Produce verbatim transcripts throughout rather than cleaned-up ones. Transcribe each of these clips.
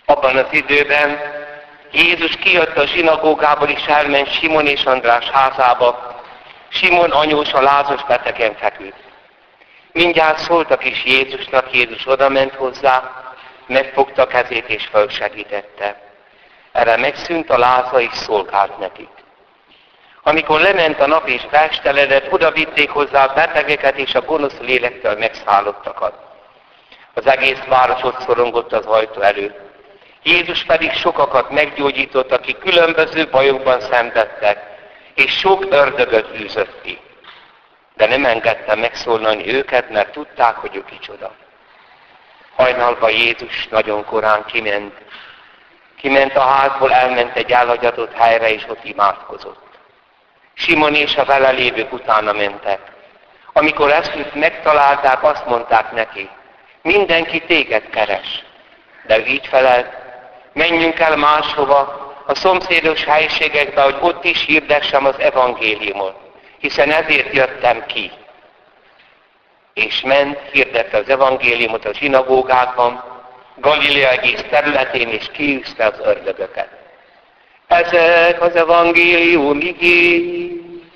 Abban az időben Jézus kijött a zsinagógából, és elment Simon és András házába. Simon anyósa Lázros betegen feküdt. Mindjárt szóltak is Jézusnak, Jézus odament hozzá, megfogta kezét és fölsegítette. Erre megszűnt a láza és szolgált nekik. Amikor lement a nap és felsteledett, oda vitték hozzá a betegeket és a gonosz lélektől megszállottakat. Az egész város ott szorongott az ajtó előtt. Jézus pedig sokakat meggyógyított, akik különböző bajokban szenvedtek, és sok ördögöt űzött ki. De nem engedte megszólalni őket, mert tudták, hogy ő kicsoda. Hajnalban Jézus nagyon korán kiment. Kiment a házból, elment egy elhagyatott helyre, és ott imádkozott. Simon és a vele lévők utána mentek. Amikor ezt megtalálták, azt mondták neki, mindenki téged keres. De ő így felelt, menjünk el máshova, a szomszédos helyiségekbe, hogy ott is hirdessem az evangéliumot, hiszen ezért jöttem ki. És ment, hirdette az evangéliumot a zsinagógákban, Galilea egész területén, és kiűzte az ördögöket. Ezek az evangélium igény.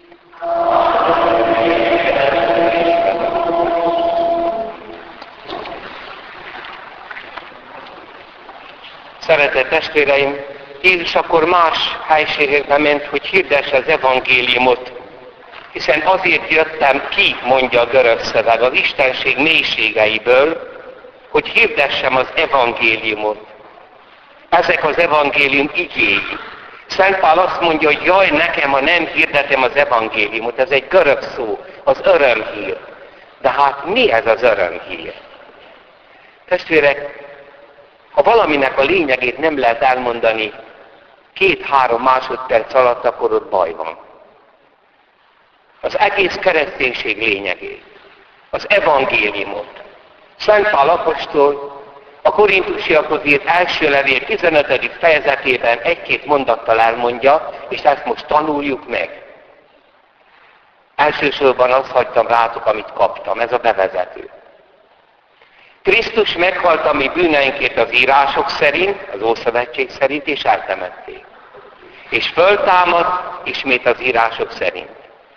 Szeretett testvéreim, Jézus akkor más helységekbe ment, hogy hirdesse az evangéliumot, hiszen azért jöttem ki, mondja a görög szöveg, az Istenség mélységeiből, hogy hirdessem az evangéliumot. Ezek az evangélium igéi. Szent Pál azt mondja, hogy jaj nekem, ha nem hirdetem az evangéliumot. Ez egy görög szó, az örömhír. De hát mi ez az örömhír? Testvérek, ha valaminek a lényegét nem lehet elmondani két-három másodperc alatt, akkor ott baj van. Az egész kereszténység lényegét, az evangéliumot. Szent Pál apostol a korintusiakhoz írt első levél tizenötödik fejezetében egy-két mondattal elmondja, és ezt most tanuljuk meg. Elsősorban azt hagytam rátok, amit kaptam, ez a bevezető. Krisztus meghalt a mi bűneinkért az írások szerint, az Ószövetség szerint, és eltemették. És föltámad ismét az írások szerint.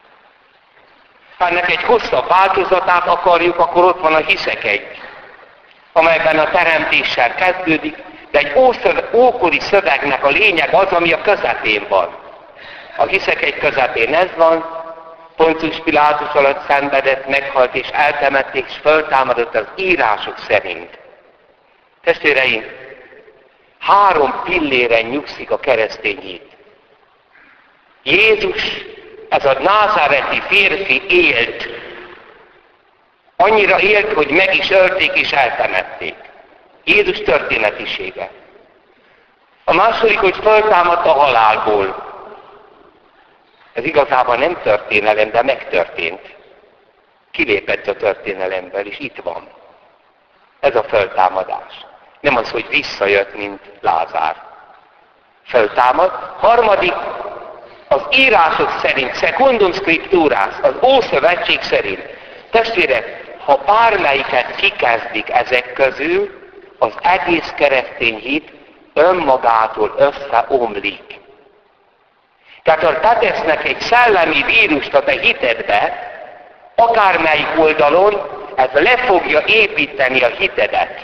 Ha ennek egy hosszabb változatát akarjuk, akkor ott van a Hiszek egy, amelyben a teremtéssel kezdődik, de egy ókori szövegnek a lényeg az, ami a közepén van. A Hiszek egy közepén ez van, Poncius Pilátus alatt szenvedett, meghalt és eltemették, és föltámadott az írások szerint. Testvéreim, három pilléren nyugszik a keresztény hit. Jézus, ez a názáreti férfi élt. Annyira élt, hogy meg is ölték és eltemették. Jézus történetisége. A második, hogy föltámadt a halálból. Ez igazából nem történelem, de megtörtént. Kilépett a történelemből, és itt van. Ez a föltámadás. Nem az, hogy visszajött, mint Lázár. Föltámad. Harmadik, az írások szerint, secundum scripturász, az Ószövetség szerint. Testvérek, ha bármelyiket kikezdik ezek közül, az egész keresztény hit önmagától összeomlik. Tehát ha te tesznek egy szellemi vírust a te hitedbe, akármelyik oldalon, ez le fogja építeni a hitedet.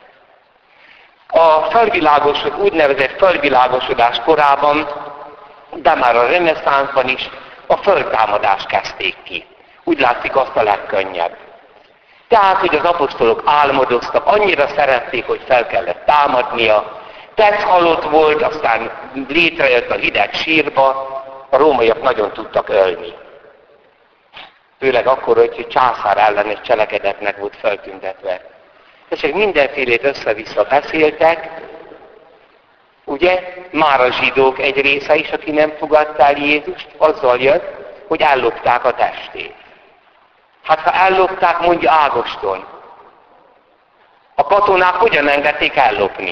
A felvilágosod, úgynevezett felvilágosodás korában, de már a reneszánszban is a föltámadást kezdték ki. Úgy látszik azt a legkönnyebb. Tehát, hogy az apostolok álmodoztak, annyira szerették, hogy fel kellett támadnia, tesz halott volt, aztán létrejött a hideg sírba, a rómaiak nagyon tudtak ölni. Főleg akkor, hogy császár ellenes cselekedetnek volt feltüntetve. És mindenfélét össze-vissza beszéltek, ugye, már a zsidók egy része is, aki nem fogadta el Jézust, azzal jött, hogy ellopták a testét. Hát ha ellopták, mondja Ágoston, a katonák hogyan engedték ellopni?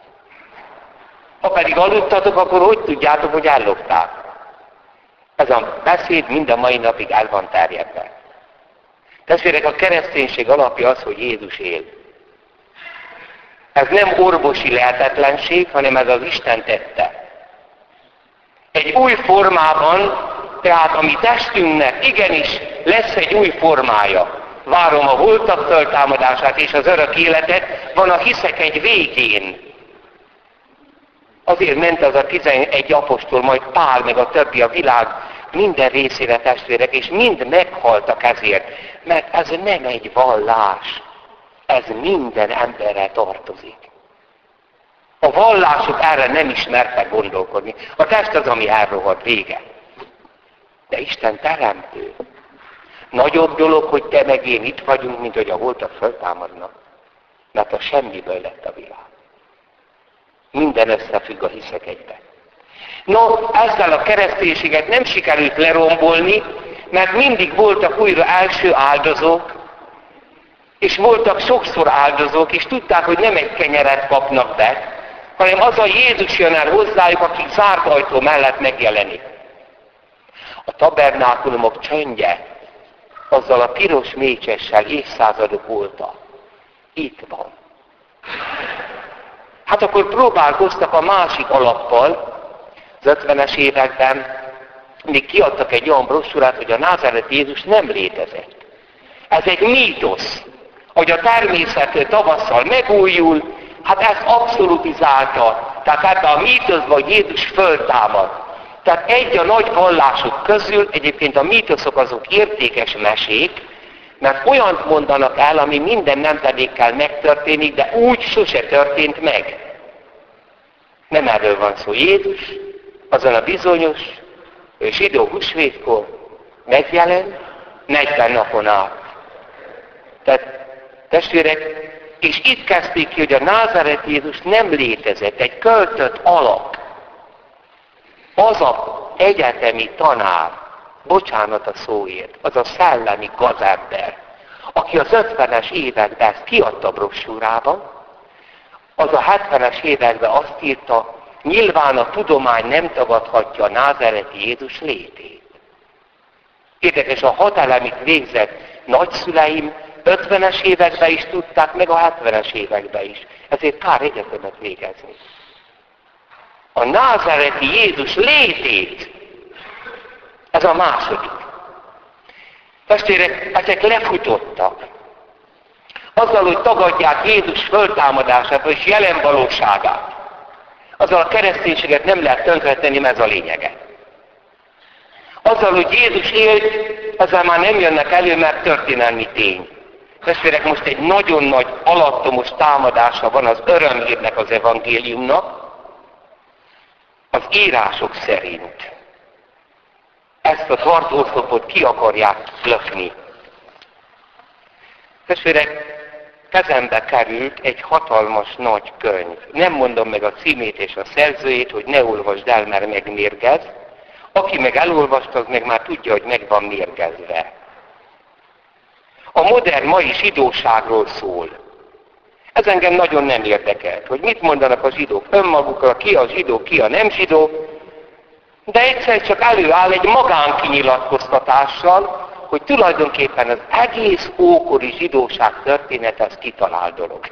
Ha pedig aludtatok, akkor hogy tudjátok, hogy ellopták? Ez a beszéd mind a mai napig el van terjedve. Testvérek, a kereszténység alapja az, hogy Jézus él. Ez nem orvosi lehetetlenség, hanem ez az Isten tette. Egy új formában, tehát a mi testünknek igenis lesz egy új formája. Várom a holtak föltámadását és az örök életet, van a hiszek egy végén. Azért ment az a tizenegy apostol, majd Pál, meg a többi a világ minden részére, testvérek, és mind meghaltak ezért. Mert ez nem egy vallás, ez minden emberre tartozik. A vallások erre nem ismertek gondolkodni. A test az, ami elrohad, vége. De Isten teremtő. Nagyobb dolog, hogy te meg én itt vagyunk, mint hogy a holtak föltámadnak. Mert a semmiből lett a világ. Minden összefügg a hiszek egybe. No, ezzel a kereszténységet nem sikerült lerombolni, mert mindig voltak újra első áldozók, és voltak sokszor áldozók, és tudták, hogy nem egy kenyeret kapnak be, hanem az a Jézus jön el hozzájuk, aki zárt ajtó mellett megjelenik. A tabernákulumok csöndje, azzal a piros mécsessel évszázadok óta itt van. Hát akkor próbálkoztak a másik alappal, az ötvenes években, még kiadtak egy olyan brossúrát, hogy a názáreti Jézus nem létezett. Ez egy mítosz, hogy a természet tavasszal megújul, hát ezt abszolutizálta. Tehát ebben a mítoszban Jézus föltámad. Tehát egy a nagy vallások közül, egyébként a mítoszok azok értékes mesék, mert olyant mondanak el, ami minden nemzedékkel megtörténik, de úgy sose történt meg. Nem erről van szó. Jézus azon a bizonyos zsidó húsvétkor megjelent negyven napon át. Tehát testvérek, és itt kezdték ki, hogy a názáreti Jézus nem létezett, egy költött alak. Az a egyetemi tanár, bocsánat a szóért, az a szellemi gazember, aki az ötvenes években ezt kiadta a brossúrában, az a hetvenes években azt írta, nyilván a tudomány nem tagadhatja a názáreti Jézus létét. Érdekes, a hat elemit végzett nagyszüleim ötvenes években is tudták, meg a hetvenes években is. Ezért kár egyetemet végezni. A názáreti Jézus létét, ez a második. Testvérek, ezek lefutottak. Azzal, hogy tagadják Jézus föltámadását és jelen valóságát, azzal a kereszténységet nem lehet tönkretenni, mert ez a lényege. Azzal, hogy Jézus élt, ezzel már nem jönnek elő, mert történelmi tény. Testvérek, most egy nagyon nagy alattomos támadása van az örömhírnek, az evangéliumnak, az írások szerint. Ezt a tartószlopot ki akarják lökni. Testvérek, kezembe került egy hatalmas nagy könyv. Nem mondom meg a címét és a szerzőjét, hogy ne olvasd el, mert megmérgez. Aki meg elolvasta, az meg már tudja, hogy meg van mérgezve. A modern mai zsidóságról szól. Ez engem nagyon nem érdekelt, hogy mit mondanak a zsidók önmagukra, ki a zsidó, ki a nem zsidó, de egyszer csak előáll egy magánkinyilatkoztatással, hogy tulajdonképpen az egész ókori zsidóság történet az kitalált dolog.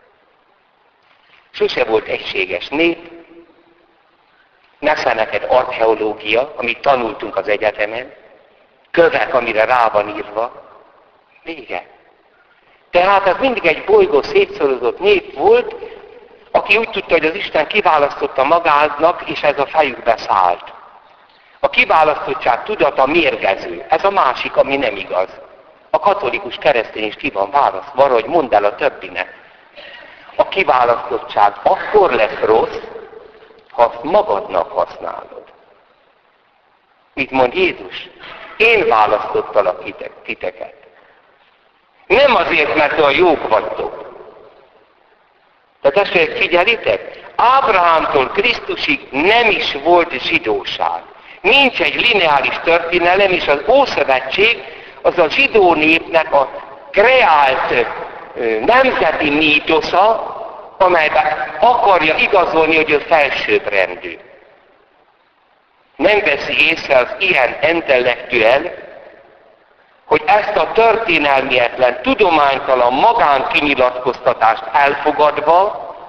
Sose volt egységes nép, nesze neked archeológia, amit tanultunk az egyetemen, kövek, amire rá van írva, vége. Tehát ez mindig egy bolygó szétszorozott nép volt, aki úgy tudta, hogy az Isten kiválasztotta magának, és ez a fejükbe szállt. A kiválasztottság tudata mérgező. Ez a másik, ami nem igaz. A katolikus keresztény is ki van választva, hogy mondd el a többinek. A kiválasztottság akkor lesz rossz, ha azt magadnak használod. Mit mond Jézus? Én választottalak titeket. Nem azért, mert olyan jók vagytok. De testvérek, figyelitek? Ábrahámtól Krisztusig nem is volt zsidóság. Nincs egy lineáris történelem, és az Ószövetség az a zsidó népnek a kreált nemzeti mítosza, amelyben akarja igazolni, hogy ő felsőbbrendű. Nem veszi észre az ilyen intellektuel, hogy ezt a történelmietlen, tudománytalan magánkinyilatkoztatást elfogadva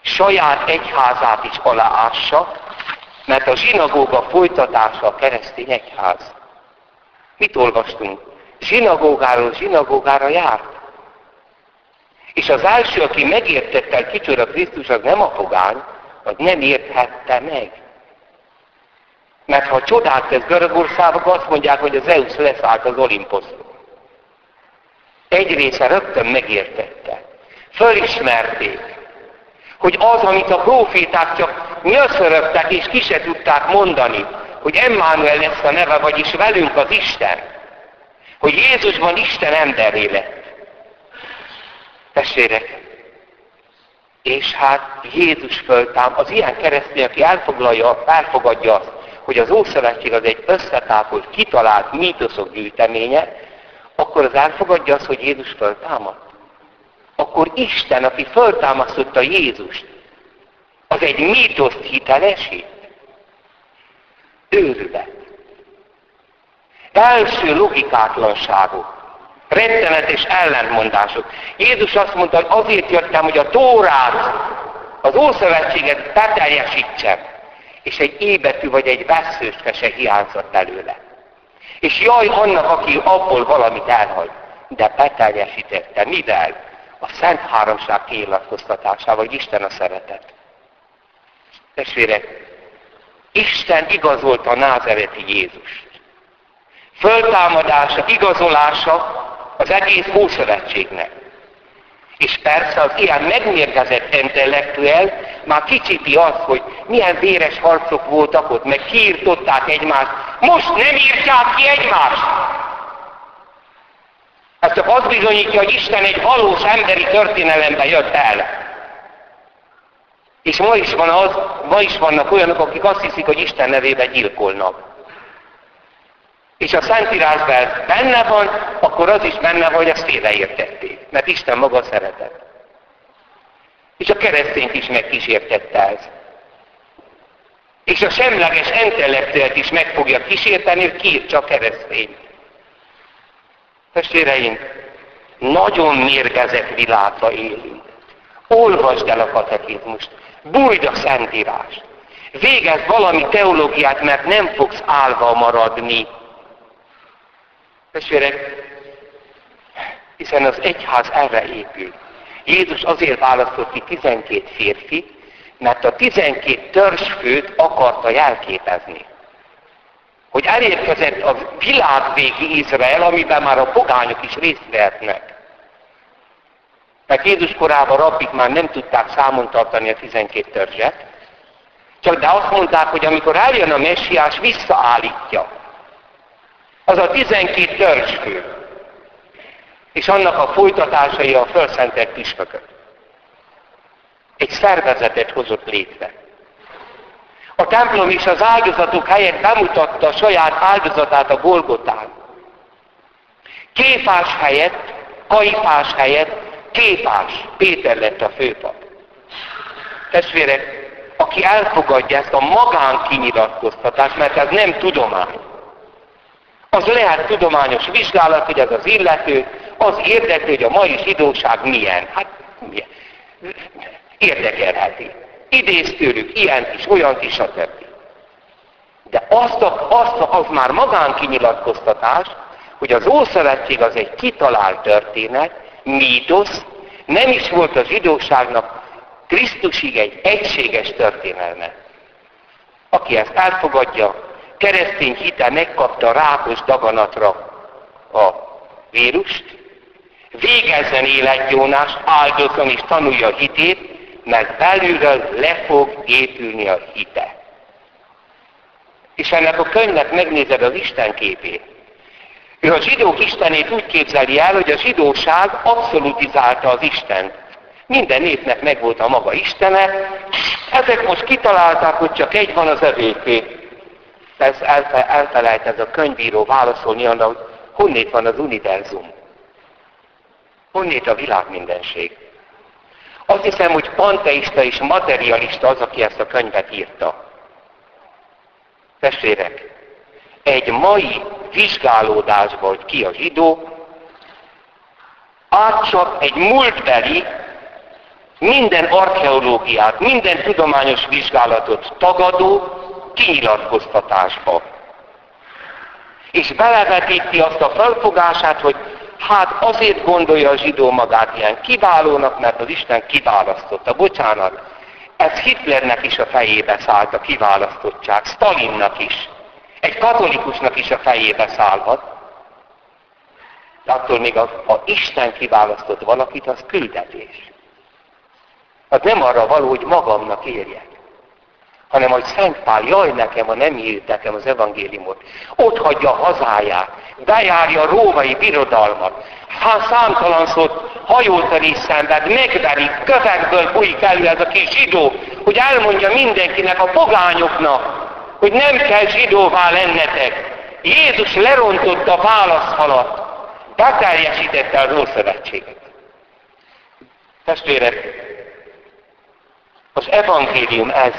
saját egyházát is aláássa, mert a zsinagóga folytatása a keresztény egyház. Mit olvastunk? Zsinagógáról zsinagógára járt. És az első, aki megértette, hogy kicsoda Krisztus, az nem a pogány, az nem érthette meg. Mert ha csodát tesz Görögországban, azt mondják, hogy az Zeusz leszállt az Olimposzról. Egy része rögtön megértette. Fölismerték, hogy az, amit a próféták csak nyöszörögtek és ki se tudták mondani, hogy Emmanuel lesz a neve, vagyis velünk az Isten, hogy Jézusban Isten emberré lett. Testvérek, és hát Jézus föltám, az ilyen keresztény, aki elfoglalja, elfogadja azt, hogy az Ószövetség az egy összetápolt, kitalált mítoszok gyűjteménye, akkor az elfogadja azt, hogy Jézus föltámadt. Akkor Isten, aki föltámasztotta Jézust, az egy mítoszt hitelesít. Őrület. Első logikátlanságok. Rettenetes ellentmondások. Jézus azt mondta, hogy azért jöttem, hogy a Tórát, az Ószövetséget beteljesítsem. És egy ébetű vagy egy vesszőske se hiányzott előle. És jaj annak, aki abból valamit elhagy. De beteljesítette. Mivel? A Szent Háromság kinyilatkoztatásával, hogy Isten a szeretet. Testvérek, Isten igazolta a názereti Jézust. Föltámadása, igazolása az egész Ószövetségnek. És persze az ilyen megmérgezett intellektuel már kicsipi azt, hogy milyen véres harcok voltak ott, meg kiirtották egymást. Most nem írtják ki egymást! Ez csak azt bizonyítja, hogy Isten egy valós emberi történelembe jött el. És ma is van az, ma is vannak olyanok, akik azt hiszik, hogy Isten nevében gyilkolnak. És a Szentírásban ez benne van, akkor az is benne van, hogy ezt félreértették. Mert Isten maga szeretett. És a keresztényt is megkísértette ez. És a semleges intellektuelt is meg fogja kísérteni, hogy kiírtsa a keresztényt. Testvéreim, nagyon mérgezett világba élünk. Olvasd el a katekizmust, bújd a Szentírást. Végezd valami teológiát, mert nem fogsz állva maradni. Testvérek, hiszen az egyház erre épül. Jézus azért választott ki tizenkét férfit, mert a tizenkét törzsfőt akarta jelképezni. Hogy elérkezett a világvégi Izrael, amiben már a pogányok is részt vehetnek. Mert Jézus korában rabbik már nem tudták számon tartani a tizenkét törzset, csak de azt mondták, hogy amikor eljön a messiás, visszaállítja. Az a tizenkét törzsfő. És annak a folytatásai a fölszentelt püspökök. Egy szervezetet hozott létre. A templom is az áldozatok helyett bemutatta a saját áldozatát a Golgotán. Kéfás helyett, Kajfás helyett, Kéfás Péter lett a főpap. Testvérek, aki elfogadja ezt a magánkinyilatkoztatást, mert ez nem tudomány. Az lehet tudományos vizsgálat, hogy ez az illető, az érdekli, hogy a mai zsidóság milyen. Hát milyen? Érdekelheti. Idéz tőlük ilyent is, olyant is, stb. De azt, a, azt a, az már magánkinyilatkoztatás, hogy az Ószövetség az egy kitalált történet, mítosz, nem is volt a zsidóságnak Krisztusig egy egységes történelme. Aki ezt elfogadja, keresztény hite megkapta a rákos daganatra a vírust, végezzen életgyónást, áldozzon és tanulja a hitét, mert belülről le fog épülni a hite. És ennek a könyvnek megnézed az Isten képét. Ő a zsidók istenét úgy képzeli el, hogy a zsidóság abszolutizálta az Istent. Minden népnek megvolt a maga istene, ezek most kitalálták, hogy csak egy van, az övéké. Ez elfe, elfelejt ez a könyvíró válaszolni arra, hogy honnét van az univerzum. Honnét a világ mindenség. Azt hiszem, hogy panteista és materialista az, aki ezt a könyvet írta. Testvérek, egy mai vizsgálódásban, hogy ki a zsidó, átcsap egy múltbeli minden archeológiát, minden tudományos vizsgálatot tagadó kinyilatkoztatásba. És belevetíti azt a felfogását, hogy hát azért gondolja a zsidó magát ilyen kiválónak, mert az Isten kiválasztotta. Bocsánat, ez Hitlernek is a fejébe szállt a kiválasztottság, Stalinnak is, egy katolikusnak is a fejébe szállhat. De attól még a, a Isten kiválasztott valakit, az küldetés. Az nem arra való, hogy magamnak érjek, hanem hogy Szent Pál, jaj nekem, ha nem írt nekem az evangéliumot, ott hagyja a hazáját, bejárja a római birodalmat, ha számtalanszor hajótani is szenved, megverik, kövekből bújik elő ez a kis zsidó, hogy elmondja mindenkinek, a pogányoknak, hogy nem kell zsidóvá lennetek. Jézus lerontotta a válaszfalat, beteljesítette az Ószövetséget. Testvérek, az evangélium ez.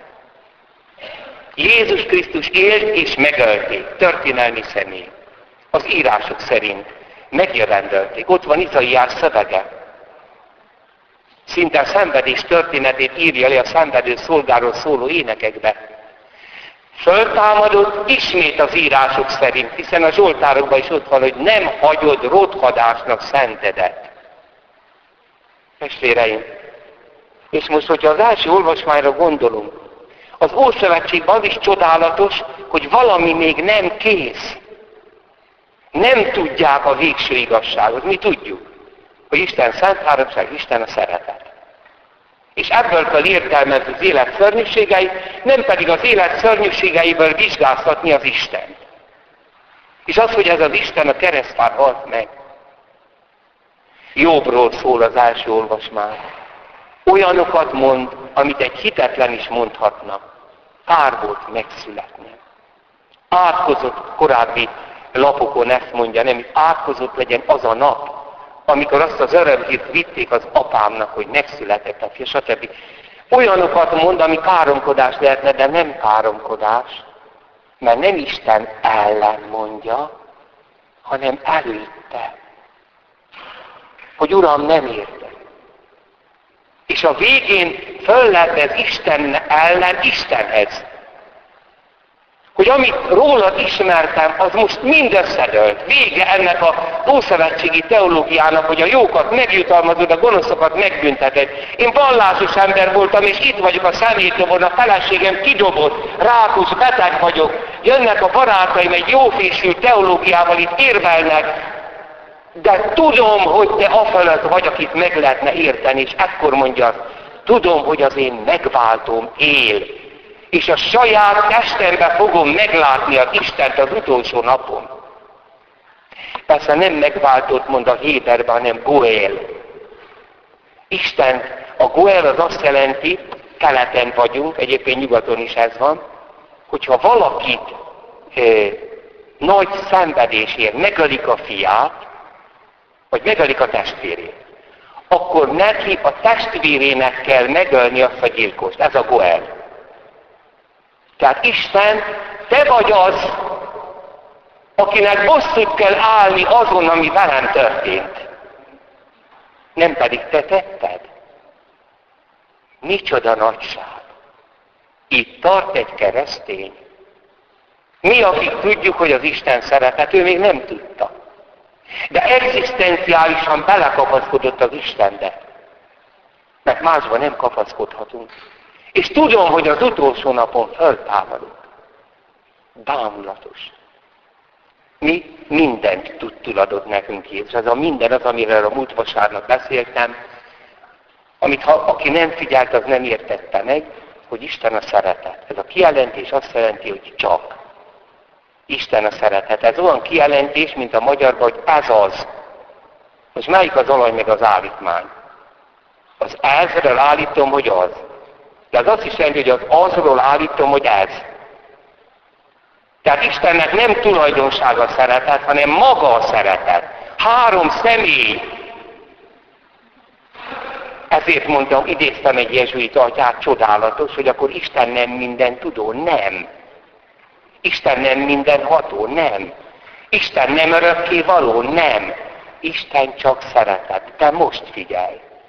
Jézus Krisztus élt és megölték, történelmi személy. Az írások szerint megjövendölték. Ott van Izaiás szövege. Szinte a szenvedés történetét írja le a szenvedő szolgáról szóló énekekbe. Föltámadott ismét az írások szerint, hiszen a Zsoltárokban is ott van, hogy nem hagyod rothadásnak szentedet. Testvéreim, és most, hogyha az első olvasmányra gondolunk, az Ószövetségben az is csodálatos, hogy valami még nem kész. Nem tudják a végső igazságot. Mi tudjuk, hogy Isten szent háromság, Isten a szeretet. És ebből kell értelmezni az élet szörnyűségeit, nem pedig az élet szörnyűségeiből vizsgáztatni az Istent. És az, hogy ez az Isten a keresztfán halt meg. Jobbról szól az első olvasmány. Olyanokat mond, amit egy hitetlen is mondhatna. Kár volt megszületni. Átkozott, korábbi lapokon ezt mondja, nem, átkozott legyen az a nap, amikor azt az örömhírt vitték az apámnak, hogy megszületett a fia, stb. Olyanokat mond, ami káromkodás lehetne, de nem káromkodás, mert nem Isten ellen mondja, hanem előtte. Hogy Uram, nem érte. És a végén föllebez Isten ellen Istenhez. Hogy amit rólad ismertem, az most mind összedőlt. Vége ennek a ószövetségi teológiának, hogy a jókat megjutalmazod, a gonoszokat megbünteted. Én vallásos ember voltam, és itt vagyok a szemétdobon, a feleségem kidobott, rákos, beteg vagyok. Jönnek a barátaim egy jófésű teológiával, itt érvelnek, de tudom, hogy te afölött vagy, akit meg lehetne érteni, és ekkor mondja, tudom, hogy az én megváltóm él, és a saját testembe fogom meglátni az Istent az utolsó napon. Persze nem megváltott, mond a Héberben, hanem Goel. Isten, a Goel az azt jelenti, keleten vagyunk, egyébként nyugaton is ez van, hogyha valakit eh, nagy szenvedésért megölik a fiát, vagy megölik a testvérét, akkor neki a testvérének kell megölni azt a gyilkost. Ez a Goel. Tehát Isten, te vagy az, akinek bosszút kell állni azon, ami velem történt. Nem pedig te tetted. Micsoda nagyság. Itt tart egy keresztény. Mi, akik tudjuk, hogy az Isten szeretet, ő még nem tudta. De egzisztenciálisan belekapaszkodott az Istenbe. Mert másban nem kapaszkodhatunk. És tudom, hogy az utolsó napon föltámadok. Bámulatos. Mi mindent tud tuladott nekünk Jézus. Ez a minden az, amiről a múlt vasárnap beszéltem, amit ha, aki nem figyelt, az nem értette meg, hogy Isten a szeretet. Ez a kijelentés azt jelenti, hogy csak. Isten a szeretet. Ez olyan kijelentés, mint a magyarban, hogy ez az. Most melyik az alany meg az állítmány? Az ezről állítom, hogy az. De az azt is jelenti, hogy az azról állítom, hogy ez. Tehát Istennek nem tulajdonsága a szeretet, hanem maga a szeretet. Három személy. Ezért mondtam, idéztem egy jezsuita atyát, csodálatos, hogy akkor Isten nem minden tudó. Nem. Isten nem mindenható, nem. Isten nem örökké való, nem. Isten csak szeretet. De most figyelj.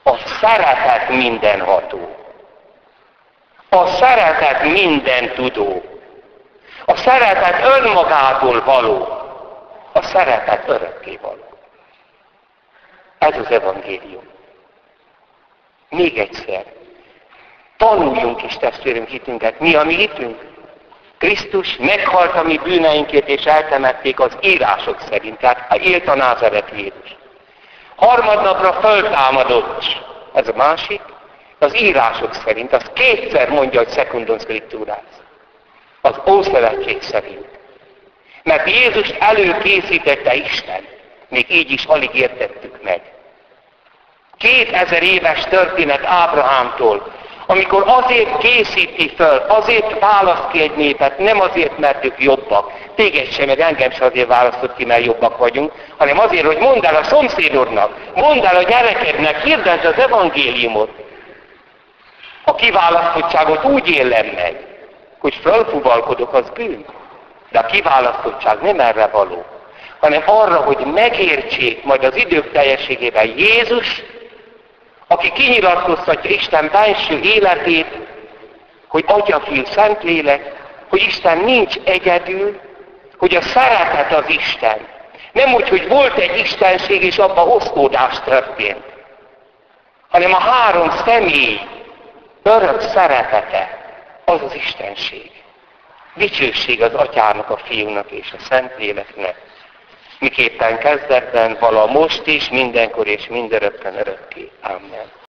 A szeretet mindenható. A szeretet minden tudó. A szeretet önmagától való. A szeretet örökké való. Ez az evangélium. Még egyszer. Tanuljunk is, testvérünk, hitünket. Mi a mi hitünk? Krisztus meghalt a mi bűneinkért, és eltemették az írások szerint. Tehát élt a názareti Jézus. Harmadnapra föltámadott. Ez a másik. Az írások szerint. Az kétszer mondja, hogy secundum scripturáz. Az Ószövetség szerint. Mert Jézust előkészítette Isten. Még így is alig értettük meg. Kétezer éves történet Ábrahámtól, amikor azért készíti föl, azért választ ki egy népet, nem azért, mert ők jobbak. Téged sem, meg engem sem azért választott ki, mert jobbak vagyunk, hanem azért, hogy mondd el a szomszédodnak, mondd el a gyerekednek, hirdesd az evangéliumot. A kiválasztottságot úgy élem meg, hogy fölfuvalkodok, az bűn. De a kiválasztottság nem erre való, hanem arra, hogy megértsék majd az idők teljességében Jézus, aki kinyilatkoztatja Isten belső életét, hogy Atya, Fiú, Szentlélek, hogy Isten nincs egyedül, hogy a szeretet az Isten. Nem úgy, hogy volt egy istenség, és abban osztódás történt, hanem a három személy örök szeretete, az az istenség. Dicsőség az Atyának, a Fiúnak és a Szentléleknek. Miképpen kezdetben, vala most is, mindenkor és mindörökkön örökké. Amen.